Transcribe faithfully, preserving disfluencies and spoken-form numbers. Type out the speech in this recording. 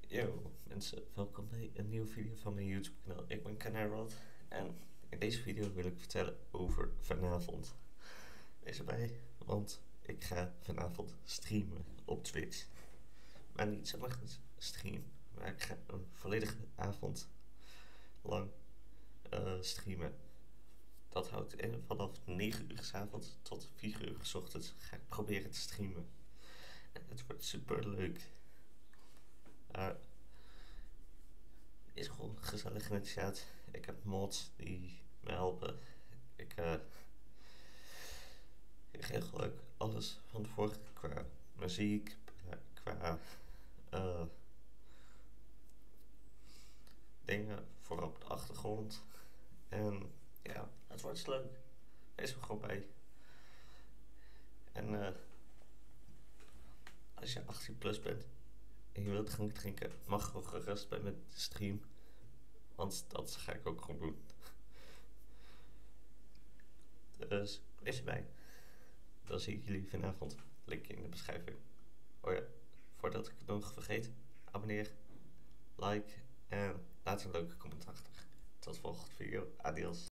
Yo mensen, welkom bij een nieuwe video van mijn YouTube kanaal. Ik ben Kanarrot en in deze video wil ik vertellen over vanavond. Wees erbij, want ik ga vanavond streamen op Twitch. Maar niet zomaar een stream, maar ik ga een volledige avond lang uh, streamen. Dat houdt in vanaf negen uur 's avonds tot vier uur 's ochtends ga ik proberen te streamen. En het wordt super leuk. Uh, is gewoon gezellig in het chat. Ik heb mods die me helpen. Ik, uh, ik regel ook alles van tevoren qua muziek, qua uh, dingen voor op de achtergrond. En ja, het wordt leuk. Wees er gewoon bij. En uh, als je achttien plus bent en je wilt drank drinken, mag gewoon gerust bij mijn stream. Want dat ga ik ook gewoon doen. Dus wees erbij. Dan zie ik jullie vanavond. Linkje in de beschrijving. Oh ja, voordat ik het nog vergeet, abonneer, like en laat een leuke commentaar achter. Tot de volgende video. Adios.